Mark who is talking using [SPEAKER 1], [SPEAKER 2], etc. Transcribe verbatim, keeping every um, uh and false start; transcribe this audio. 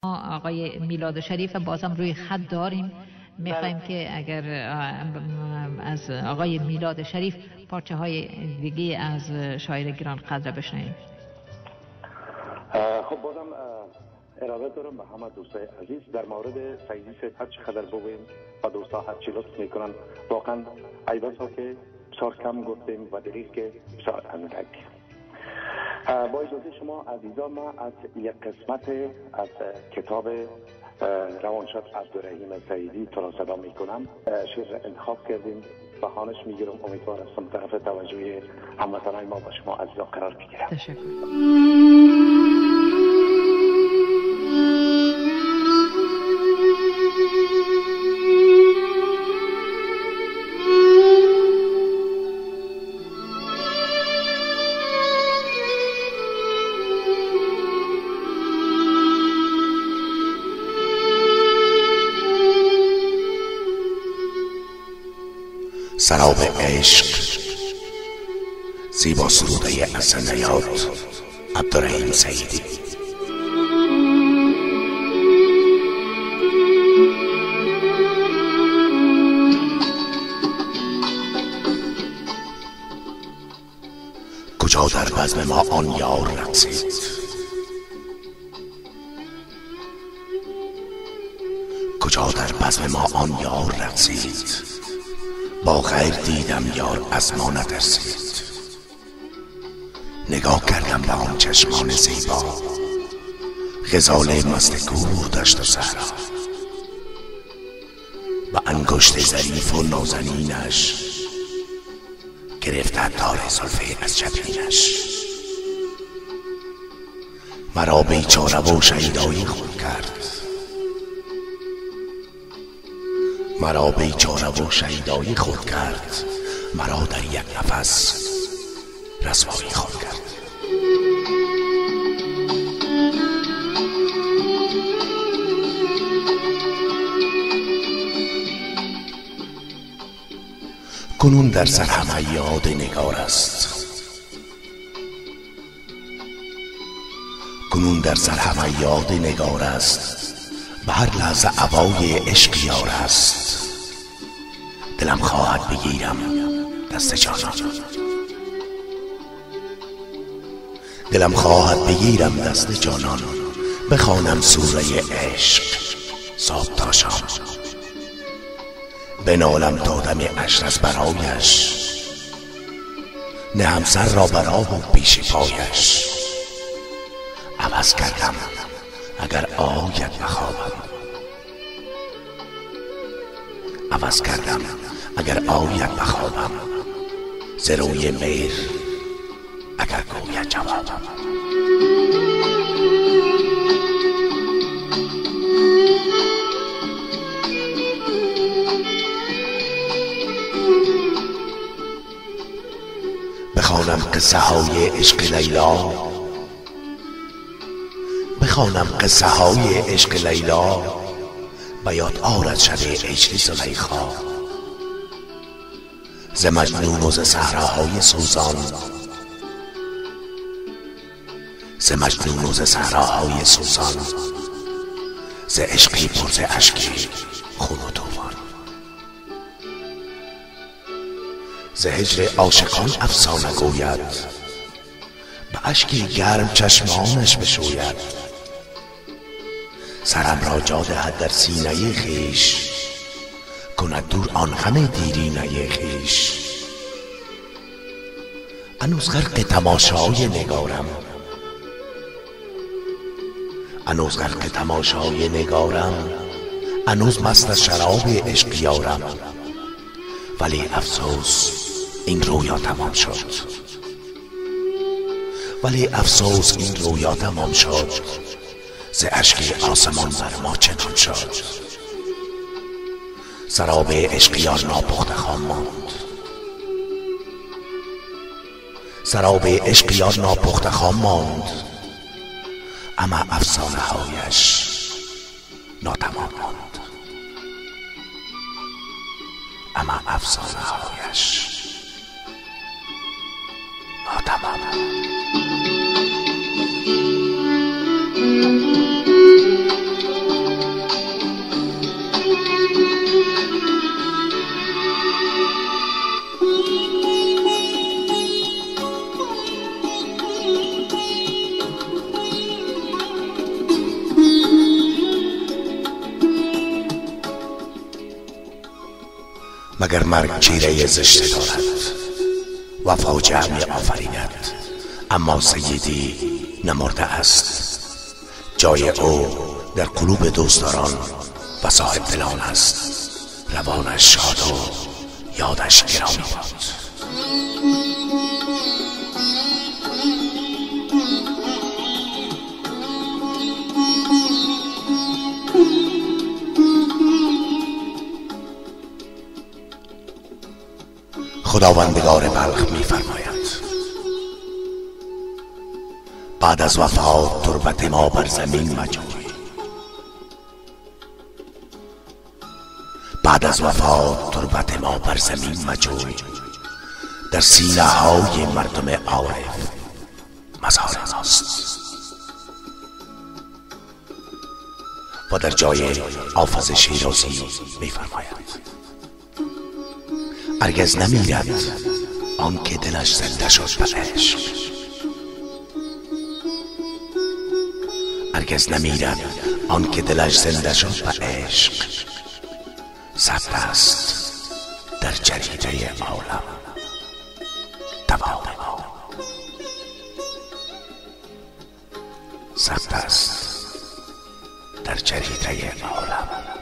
[SPEAKER 1] آقای میلاد شریف بازم روی خط داریم. میخوایم که اگر از آقای میلاد شریف پارچه های دیگه از شاعر گران قدر بشنویم.
[SPEAKER 2] خب بازم ارادت دارم به همه دوستای عزیز. در مورد سیدی صاحب هر چقدر بگویم و دوستا هر چی لطف میکنن، واقعا عیبت ها که بسیار کم گفتیم و دقیق که بسیار اندک. با اجازه شما عزیزان، ما از یک قسمت از کتاب روانشاد عبدالرحیم سعیدی تو را صدا میکنم شعر انتخاب کردیم و خوانش میگیرم. امیدوار هستم طرف توجه هموطنان ما با شما عزیزان قرار بگیرم.
[SPEAKER 1] تشکر.
[SPEAKER 3] سراب عشق، زیبا سروده اصل نیاد عبدالرحیم سعیدی. کجا در بزم ما آن یار رقصید، کجا در بزم ما آن یار رقصید، با غیر دیدم یار از ما نترسید. نگاه کردم به آن چشمان زیبا، غزال مست کوه دشت و صحرا، و انگشت ظریف و نازنینش گرفت تار زلفه از جبینش. مرا بیچاره و شیدایی خود کرد، مرا بیچاره و شیدایی خود کرد، مرا در یک نفس رسوایی خود کرد. کنون در سر همه یاد نگار است، کنون در سر همه یاد نگار است، به هر لحظه هوای عشق یار است. دلم خواهد بگیرم دست جانان، دلم خواهد بگیرم دست جانان، بخوانم سوره عشق صبح تا شام. بنالم تا دم عشر از برایش، نهم سر را بر آب پیش پایش. عوض کردم اگر آید بخوابم، عوض کردم اگر آید بخوابم، ز روی مهر اگر گوید جوابم. بخوانم قصه های عشق لیلا، بخوانم قصه های عشق لیلا، به یاد آرد شب عشق زلیخا. ز مجنون و ز صحراهای سوزان، ز مجنون و ز صحراهای سوزان، ز عشقی پر ز اشکی خون و طوفان. ز هجر عاشقان افسانه گوید، به اشکی گرم چشمانش بشوید. سرم را جا دهد در سینه خویش، کند دور آن همه دیرینه خویش. هنوز غرق تماشای نگارم، هنوز غرق تماشای نگارم، هنوز مست از شراب عشق یارم. ولی افسوس این رویا تمام شد، ولی افسوس این رویا تمام شد. ز اشک آسمان بر ما چنان شد، سراب عشق یار ناپخته خام ماند، سراب عشق یار ناپخته خام ماند. اما افسانه هایش ناتمام ماند، اما افسانه هایش ناتمام ماند. مگر مرگ چیره زشته دارد، وفا جمعی آفریند، اما سیدی نمرده است. جای او در قلوب دوستداران و صاحب دلان است. روانش شاد و یادش گرامی باد. خداوندگار بلخ می فرماید بعد از وفات تربت ما بر زمین مجوی. بعد از وفات تربت ما بر زمین مجوی، در سینه های مردم عارف مزار ماست. و در جای حافظ شیرازی می فرماید هرگز نمیرد آن که دلش زنده شد به عشق. هرگز نمیرد آن که دلش زنده شد به عشق. ثبت است در جریده عالم دوام ما. ثبت است در جریده عالم